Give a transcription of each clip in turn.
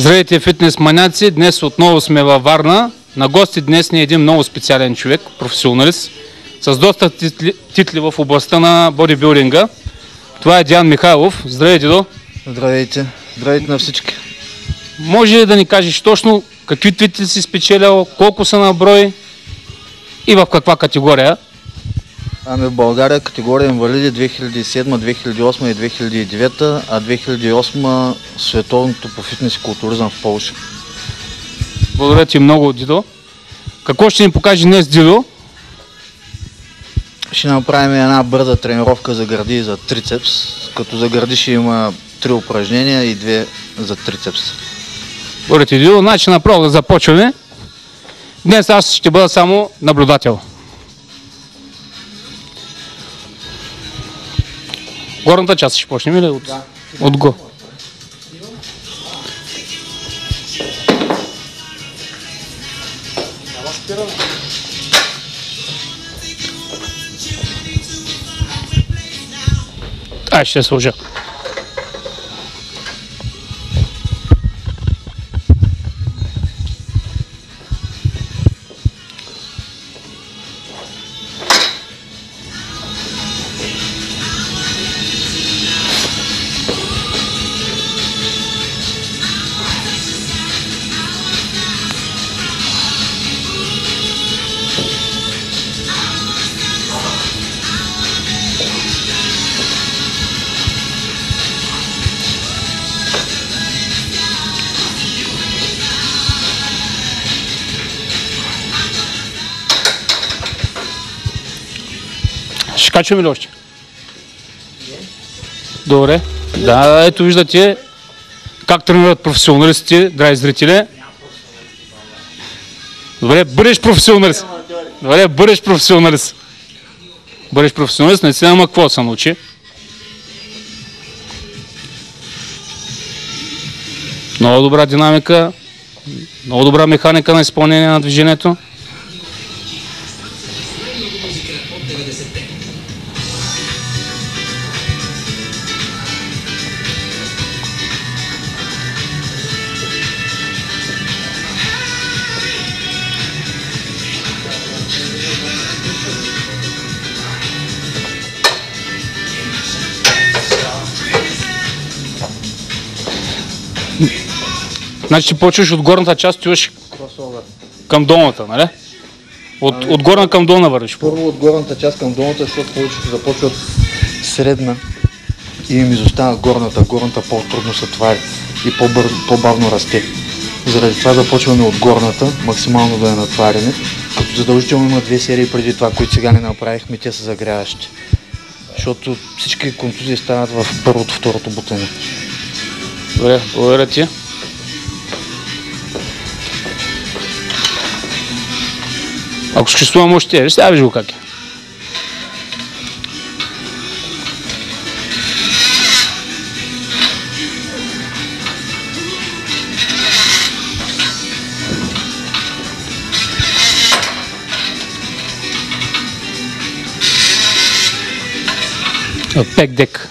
Здравейте, фитнес маняци! Днес отново сме във Варна. На гости днес ни е един много специален човек, професионалист, с доста титли в областта на бодибилдинга. Това е Диан Михайлов. Здравей, Дидо! Здравейте! Здравейте на всички! Може ли да ни кажеш точно какви титли си спечелял, колко са на брой и в каква категория? Ами в България категория инвалиди 2007, 2008 и 2009, а 2008 световното по фитнес и културизъм в Полша. Благодаря ти много, Дидо. Какво ще ни покаже днес, Дидо? Ще направим една бърза тренировка за гърди и за трицепс, като за гърди ще има 3 упражнения и 2 за трицепс. Благодаря ти, Дидо. Значи направо да започваме. Днес аз ще бъда само наблюдател. Горната част ще почнем или от го? Ще сложа. Ще качваме ли още? Добре. Да, ето виждате как тренират професионалистите, драги зрители. Добре, бъдеш професионалист. Добре, бъдеш професионалист. Бъдеш професионалист, не си няма какво да се научи. Много добра динамика, много добра механика на изпълнение на движението. Значи ти почваш от горната част, отиваш към долната, нали? От горна към долна вървиш. Първо от горната част към долната, защото повечето започват средна и им изостава горната. Горната по-трудно се твари и по-бавно расте. Заради това започваме от горната, максимално да я натваряме. Като задължително има 2 серии преди това, които сега не направихме, те са загряващи. Защото всички контузии стават в първото, второто бутане. Добре, благодаря ти. Ако ще чувствам още, сега виж го как е. Пек дек.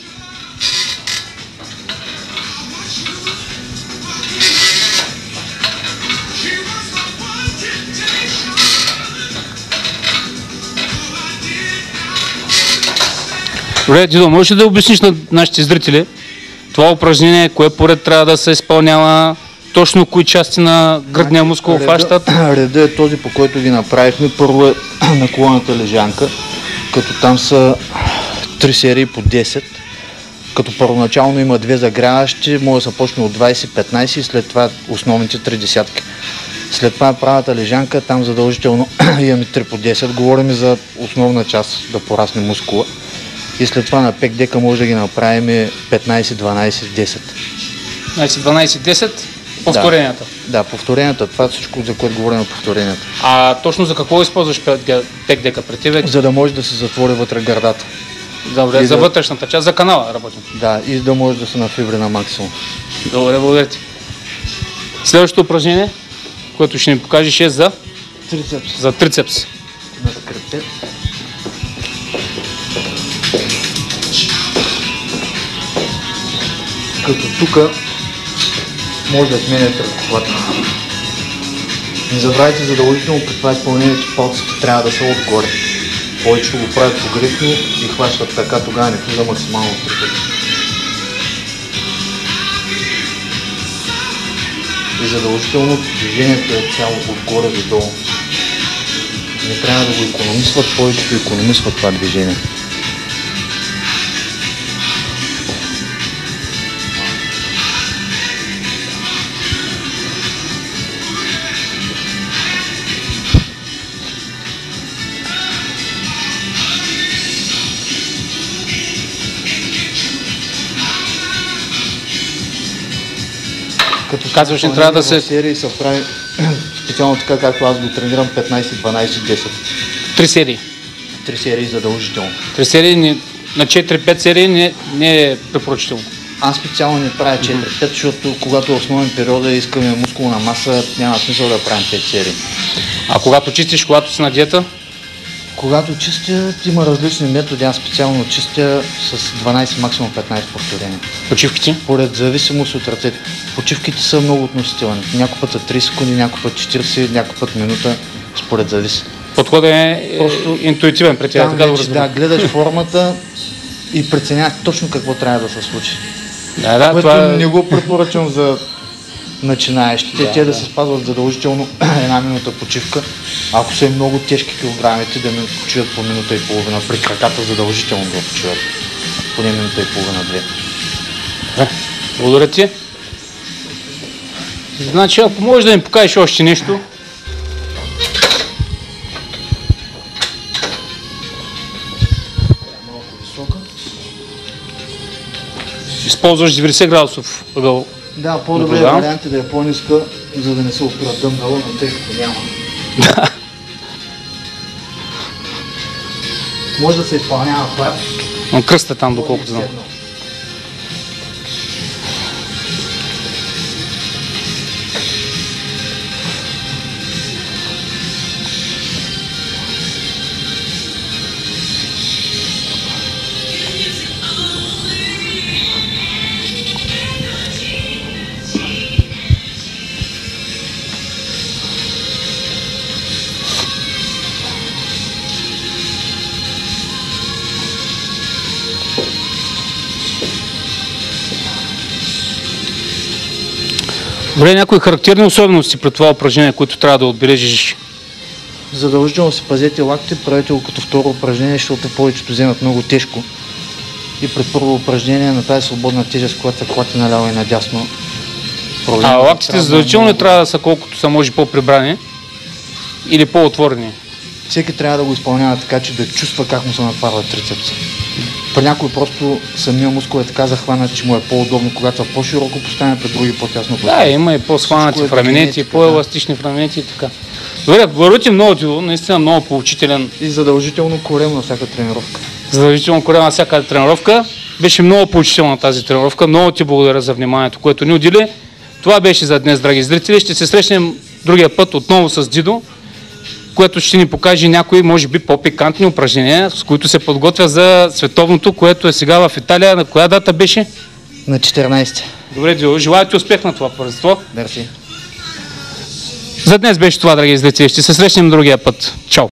Добре, Дидо, можеш ли да обясниш на нашите зрители това упражнение, кое поред трябва да се изпълнява, точно кои части на гръдния мускул фащат? Реда е този, по който ги направихме. Първо е наклонната лежанка, като там са 3 серии по 10, като първоначално има 2 загряващи, може да се почне от 20-15 и след това основните 3 десятки. След това правата лежанка, там задължително имаме 3 по 10, говорим за основна част да порасне мускула. И след това на 5 дека може да ги направим 15, 12, 10. 15, 12, 10 повторенията? Да, повторенията. Това е всичко, за което говорим на повторенията. А точно за какво използваш 5 дека при тебе? За да може да се затвори вътре гърдата. Добре, за вътрешната част, за канала работим. Да, и да може да се нафибри на максимум. Добре, благодаря ти. Следващото упражнение, което ще ни покажеш е за трицепс. За трицепс. На скрипет. като тук може да сменяте ръкохвата. Не забравяйте задължително при това изпълнение, че палците трябва да са отгоре. Повечето го правят погрешно и хващат така, тогава не влиза максимално трипът. И задължително движението е цяло отгоре до долу. Не трябва да го икономисват, повечето икономисват това движение. Казваш, не трябва да се... серии се прави специално така, както аз го тренирам 15, 12, 10. 3 серии. 3 серии задължително. 3 серии на 4-5 серии не е препоръчително. Аз специално не правя 4-5, защото когато е основен период и искаме мускулна маса, няма смисъл да правим 5 серии. А когато чистиш, когато си на диета? Когато чистя, има различни методи. Аз специално чистя с 12, максимум 15 повторения. Почивките? Поред зависимост от ръцете. Почивките са много относителни. Някой път са 30 секунди, някой път 40, някой път минута, според зависи. Подходът е интуитивен при тях, така да го разбирам. Да, гледаш формата и преценяваш точно какво трябва да се случи. Да, което това... не го препоръчвам за начинаещите. Те да се спазват задължително една минута почивка. Ако са и много тежки килограмите, да почиват по минута и половина. При краката задължително да почиват. Поне минута и половина-две. Благодаря ти. Значи, ако можеш да ми покажеш още нещо. Малко висока. Използваш 90 градусов ъгъл. Да, по-добре вариант е да е по-ниска, за да не се опира дъмбела, но тъй като няма. Може да се изпълнява флап. Но кръста там, доколкото знам. Добре, някои характерни особености при това упражнение, които трябва да отбележиш? Задължително си пазете лактите, правете го като второ упражнение, защото повечето вземат много тежко. И при първо упражнение на тази свободна тежест, която се клати наляво и надясно. А лактите задължително не трябва да са колкото са може по-прибрани или по-отворени? Всеки трябва да го изпълнява така, че да чувства как му се напарва трицепса. При някой просто самия мускул е така захванат, че му е по-удобно, когато са по-широко поставени, при други по-тясно поставени. Да, има и по-схванати в раменете, и по-еластични в раменете и така. Добре, благодаря ти много, наистина много поучителен. И задължително корем на всяка тренировка. Задължително корем на всяка тренировка. Беше много поучителна тази тренировка. Много ти благодаря за вниманието, което ни удели. Това беше за днес, драги зрители. Ще се срещнем другия път отново с Дидо, което ще ни покаже някои, може би, по-пикантни упражнения, с които се подготвя за световното, което е сега в Италия. На коя дата беше? На 14. Добре, Дидо, желая ти успех на това първенство. Мерси. За днес беше това, драги зрители. Ще се срещнем другия път. Чао!